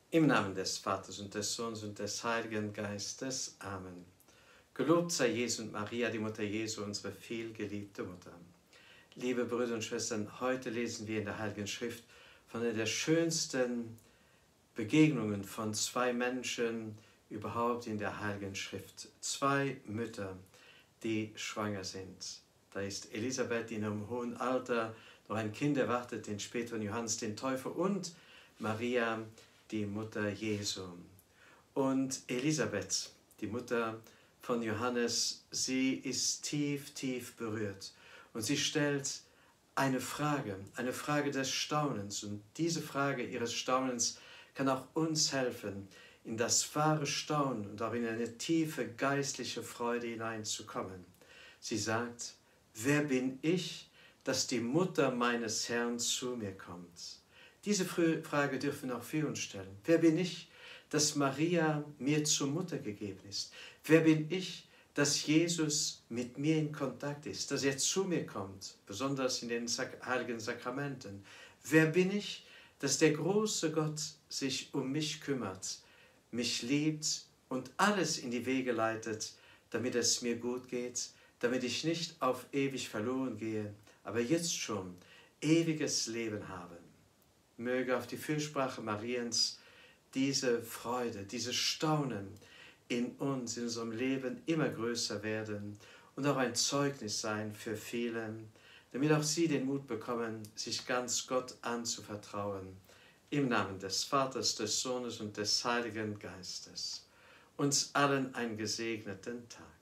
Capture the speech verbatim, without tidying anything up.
Im Namen des Vaters und des Sohnes und des Heiligen Geistes. Amen. Gelobt sei Jesus und Maria, die Mutter Jesu, unsere vielgeliebte Mutter. Liebe Brüder und Schwestern, heute lesen wir in der Heiligen Schrift von einer der schönsten Begegnungen von zwei Menschen überhaupt in der Heiligen Schrift. Zwei Mütter, die schwanger sind. Da ist Elisabeth, die in einem hohen Alter noch ein Kind erwartet, den späteren Johannes den Täufer, und Maria, die Mutter Jesu. Und Elisabeth, die Mutter von Johannes, sie ist tief, tief berührt. Und sie stellt eine Frage, eine Frage des Staunens. Und diese Frage ihres Staunens kann auch uns helfen, in das wahre Staunen und auch in eine tiefe geistliche Freude hineinzukommen. Sie sagt: Wer bin ich, dass die Mutter meines Herrn zu mir kommt? Diese Frage dürfen auch wir uns stellen. Wer bin ich, dass Maria mir zur Mutter gegeben ist? Wer bin ich, dass Jesus mit mir in Kontakt ist, dass er zu mir kommt, besonders in den heiligen Sakramenten? Wer bin ich, dass der große Gott sich um mich kümmert, mich liebt und alles in die Wege leitet, damit es mir gut geht, damit ich nicht auf ewig verloren gehe, aber jetzt schon ewiges Leben habe? Möge auf die Fürsprache Mariens diese Freude, dieses Staunen in uns, in unserem Leben immer größer werden und auch ein Zeugnis sein für viele, damit auch sie den Mut bekommen, sich ganz Gott anzuvertrauen. Im Namen des Vaters, des Sohnes und des Heiligen Geistes. Uns allen einen gesegneten Tag.